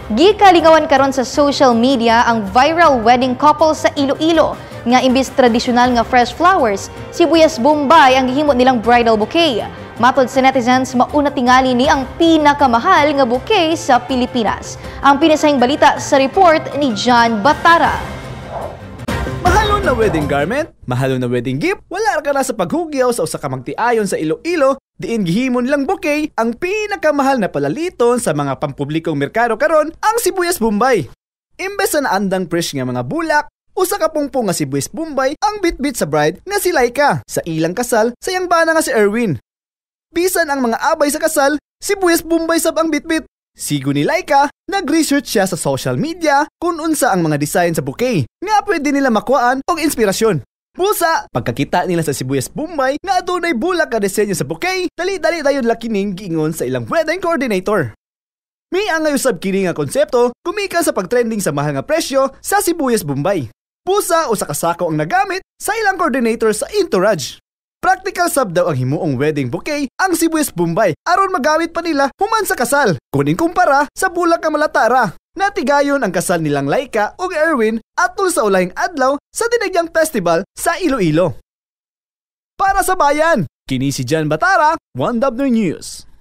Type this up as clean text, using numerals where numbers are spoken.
Gikalingawan karon sa social media ang viral wedding couple sa Iloilo nga imbis tradisyonal nga fresh flowers, sibuyas bombay ang gihimo nilang bridal bouquet. Matod sa netizens, mauna tingali ni ang pinakamahal nga bouquet sa Pilipinas. Ang pinasahing balita sa report ni John Batara. Mahalon na wedding garment, mahalon na wedding gift, wala ka na sa paghugyaw sa usa ka magtiayon sa Iloilo, diin gihimon lang bouquet ang pinakamahal na palaliton sa mga pampublikong merkado karon ang sibuyas bombay. Imbes na naandang fresh nga mga bulak, usa ka pungpong nga sibuyas bombay ang bitbit sa bride nga si Laika. Sa ilang kasal, sayang bana nga si Erwin. Bisan ang mga abay sa kasal, sibuyas bombay sab ang bitbit. Sigo ni Laika, nag-research siya sa social media kung unsa ang mga design sa bouquet nga pwede nila makuhaan og inspirasyon. Busa, pagkakita nila sa sibuyas bombay nga adunay bulak ka disenyo sa bouquet, dali-dali dayon lakining giingon sa ilang wedding coordinator. May ang ngayusab kini nga konsepto kumika sa pagtrending sa mahal nga presyo sa sibuyas bombay. Busa o sa kasako ang nagamit sa ilang coordinator sa entourage. Practical sab daw ang himuong wedding bouquet ang sibuyas bombay aron magamit pa nila human sa kasal. Kunin kumpara sa bulak nga malatara. Natigayon ang kasal nilang Laika ug Erwin atol sa ulahing adlaw sa Dinagyang Festival sa Iloilo. Para sa bayan, kini si John Batara, 1W News.